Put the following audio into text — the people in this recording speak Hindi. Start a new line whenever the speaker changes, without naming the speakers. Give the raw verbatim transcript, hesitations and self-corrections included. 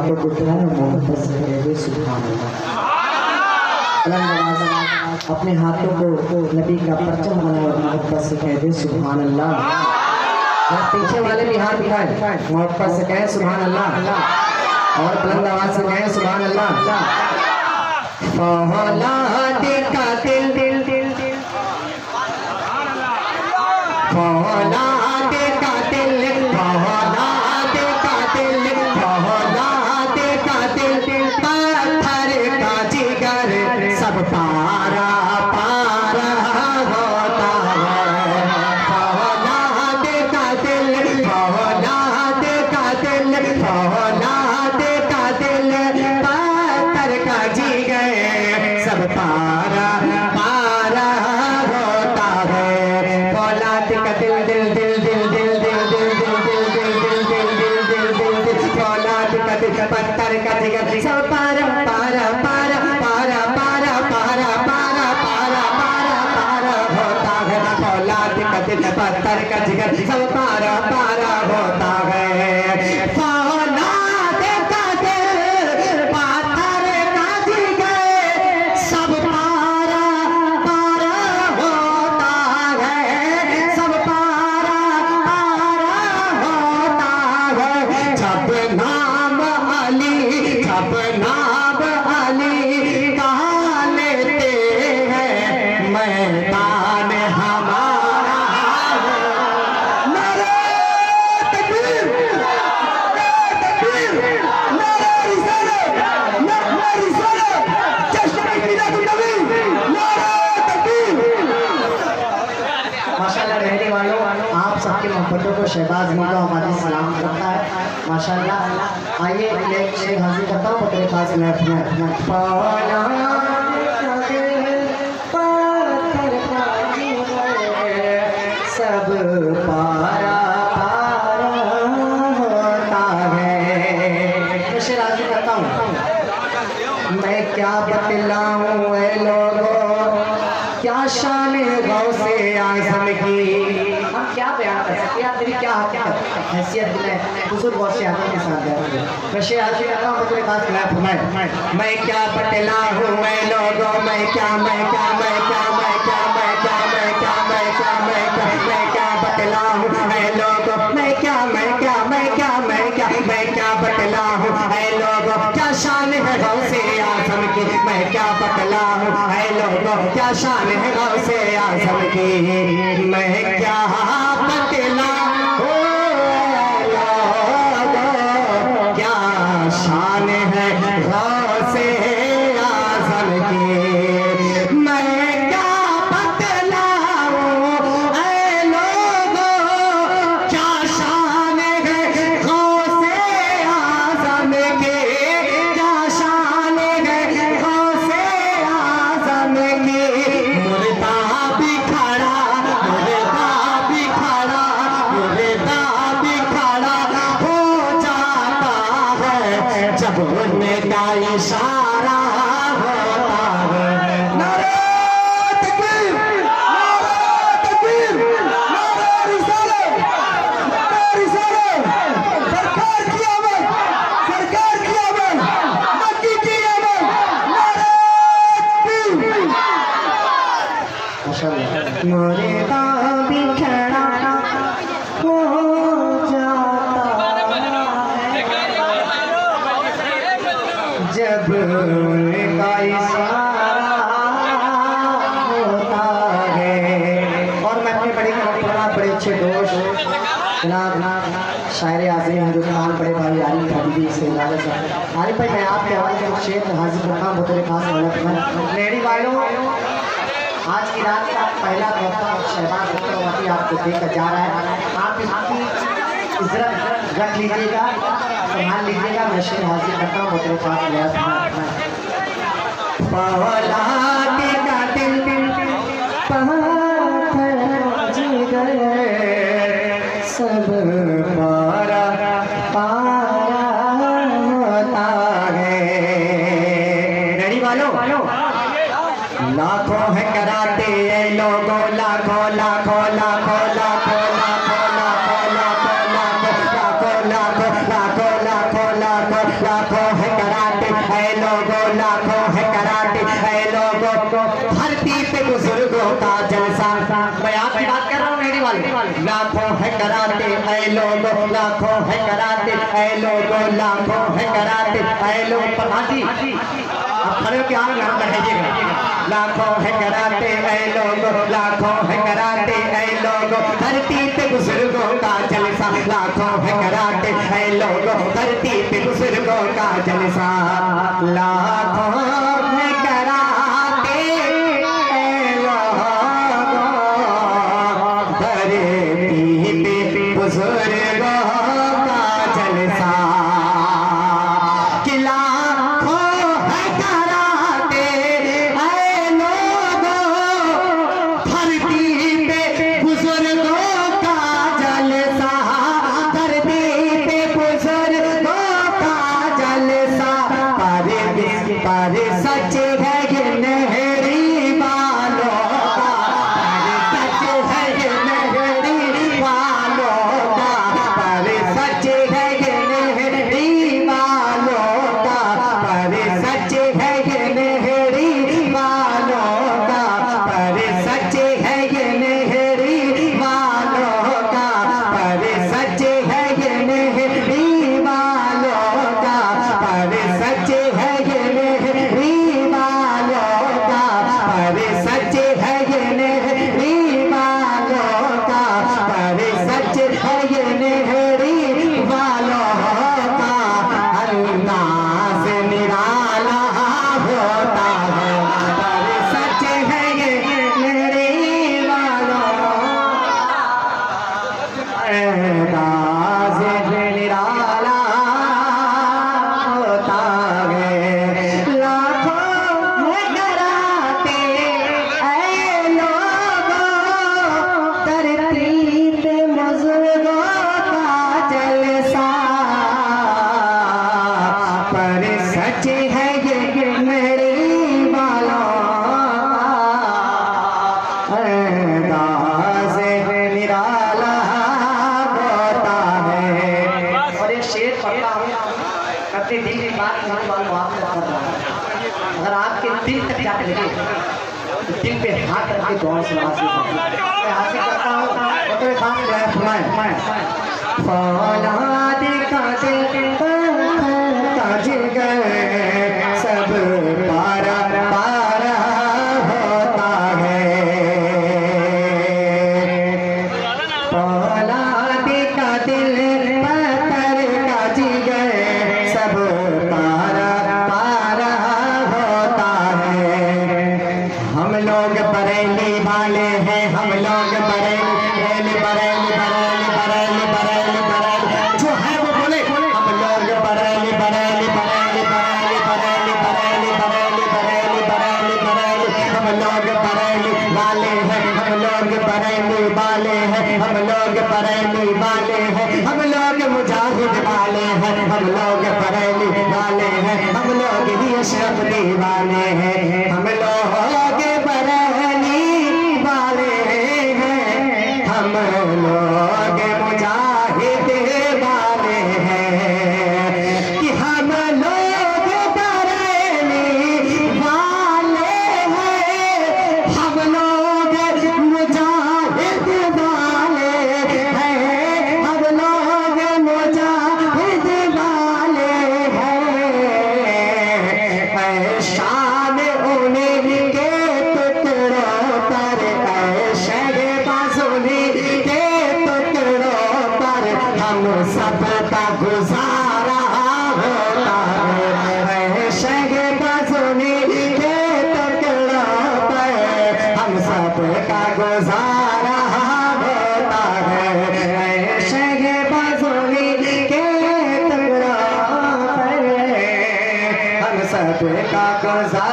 हाथों को उठाएं और मोहब्बत से कहें सुभान अल्लाह। अपने हाथों को नबी का परचम बनाए और मोहब्बत से कह दे सुभान अल्लाह। पीछे वाले भी हाथ उठाए, मोहब्बत से कहें सुभान अल्लाह और बुलंद आवाज से कहें सुभान अल्लाह। फौलाद का दिल दिल दिल दिल फौलाद का दिल फौलाद का दिल फौलाद का दिल पत्थर का जिगर सब पारा पारा होता है। फौलाद का दिल फौलाद का दिल फौलाद का दिल पत्थर का जिगर सब पारा पारा होता है। फौलाद का दिल दिल दिल दिल दिल दिल दिल दिल दिल दिल दिल दिल दिल दिल दिल दिल फौलाद का दिल पत्थर का जिगर सब पारा पारा पारा पारा पारा पारा पारा पारा पारा पारा होता है। फौलाद का दिल पत्थर का जिगर सब पारा पारा होता है। फौलाद का दिल पत्थर का जिगर सब पारा पारा होता है। सब पारा पारा होता है। जब नाम अली जब नाम अली कहा लेते हैं मैदान हमारा नारे तकबीर नारे तकबीर नारे रिसालत नारे रिसालत जश्न मिलादुन नबी नारे तकबीर। माशाल्लाह रहने वालों, आप सबकी मोहब्बतों को शहबाज मिलो हमारे सलाम करता है। माशाल्लाह आइए एक शेर हाजिर करता हूँ तेरे पास में अपने अपना सब पारा पारा होता है। शेर हाजिर करता हूँ। मैं क्या बतलाऊं ऐ लोगों क्या शान गौसे आज़म की। हम क्या बयान कर सकते हैं, तेरी क्या हैसियत में बुजुर्ग गौसे आज़म के साथ जाएंगे। मैं शेर हाजिर करता हूँ तेरे पास मैं फरमाए मैं क्या बतलाऊं मैं लोगों मैं क्या मैं क्या मैं क्या मैं क्या मैं क्या मैं क्या मैं क्या मैं क्या मैं क्या बतलाऊं मैं लोगों मैं क्या मैं क्या मैं क्या मैं क्या मैं क्या बतलाऊं मैं लोगों क्या शान है गौसे आज़म की। मैं क्या बतलाऊं है लोगों क्या शान है गौसे आज़म की। मैं क्या बतलाऊं लोगों क्या शान है गौसे आज़म की। मैं क्या बतलाऊं ऐ लोगों क्या शान है गौसे आज़म की। क्या शान है गौसे आज़म की। मुर्दा भी खड़ा मुर्दा भी खड़ा मुर्दा भी खड़ा हो जाता है जब उनका इशारा होता है। नारे तकबीर नारे तकबीर नारे रिसालत नारे रिसालत सरकार की आमद सरकार की आमद मक्की की आमद नारे तकबीर। माशाअल्लाह। मुर्दा भी खड़ा हो जाता जब उनका इशारा होता है। और मैं अपने बड़े बड़े अच्छे दोस्त जनाब शायर आज़म हिंदुस्तान बड़े भाई आरिफ हबीबी से आरिफ भाई मैं आपके हवाले से कुछ शेर हाजिर करता हूँ तेरे पास। लेडी वालों आज की रात का पहला मौका शहबाज अख्तर आपको देकर जा रहा है। आप इसकी इज्जत रख लीजिएगा संभाल लीजिएगा। मैं शेर हाजिर करता हूँ तेरे पास फौलाद का दिल पत्थर जिगर सब पारा पारा होता है। रेडी वालों लाखों है कराते हैं लोगों लाखों लाखों लाखों लाखों लाखों लाखों लाखों लाखों लाखों लाखों लाखों लाखों लाखों लाखों है कराटे है लोगों, लाखों है कराटे है लोगों, धरती पे बुजुर्गों का जलसा। मैं आपकी बात कर रहा हूँ मेरी वाली। लाखों है कराटे है लोगों, लाखों है कराटे है लोगों, लाखों है कराटे है लोग। प्रभाती अब खड़े के आगे नाम बढ़ाइएगा। लाखों है कराटे है लोगों, लाखों है कराटे है लोगों, धरती पे बुजुर्गों का जलसा। लाखों है कराटे है लोगों, धरती पे बुजुर्गों का जलसा। लाखों है कराटे है लोगों, धरती पे बुजुर्गों का जलसा। कि लाखों है कराटे है लोगों, धरती पे बुजुर्गों का जलसा, धरती पे बुजुर्गों का जलसा। पर पर सच है ये नहरी वालों का, पर सच है ये नहरी वालों का, पर सच है ये नहरी वालों का, पर सच है ये नहरी वालों का, पर सच है ये नहरी वालों का, पर सच है ये नहरी वालों का, पर सच है ये नहरी वालों का, पर सच है ये नहरी वालों का, पर सच है ये नहरी वालों का। अंदाज निराला होता है, पर सच है ये नहरी वालों, अंदाज निराला होता है। लाखों है कराटे है लोगों, धरती पे बुजुर्गों का जलसा। पर सच है ये नहरी वालों का, अंदाज निराला होता है। और ये शेर पढ़ता हूँ करते दिल की बात करने वालों आप कर रहा हूँ। अगर आपके दिल तक जाके लगे तो दिल पे हाथ रख के दुआ से हासिल मैं हासिल करता हूँ। तो मेरे साथ गए फरमाए फौलाद का दिल ताज गए सब पारा पारा होता है। फौलाद का दिल पत्थर का जिगर सब पारा पारा होता है। हम लोग बरेली वाले हैं, हम लोग बरेली बरेली बरेली बरेली बरेली बरेली बरेली जो है वो बोले। हम लोग बरेली बरेली बरेली बरेली बरेली बरेली बरेली बरेली बरेली बरेली हम लोग बरेली वाले हैं, हम लोग बरेली वाले हैं, हम लोग बरेली वाले हैं, हम लोग मुजाहिद वाले हैं, हम लोग बरेली वाले हैं, हम लोग ही अशरफ दीवाने हैं, हम लोग बरेली वाले हैं, हम लोग मुजाहिद वाले हैं। कि हम लोग बरेली वाले हैं, हम लोग मुजाहिद वाले हैं, हम लोग मुजाहिद वाले हैं। शान उन्हीं के टुकड़ों पर, शहर बाजुनी के टुकड़ों पर हम सबका गुजारा होता है। शहर बाजुनी के टुकड़ों पर हम सबका गुजारा होता है। शहर बाजुनी के टुकड़ों पर हम सबका गुजारा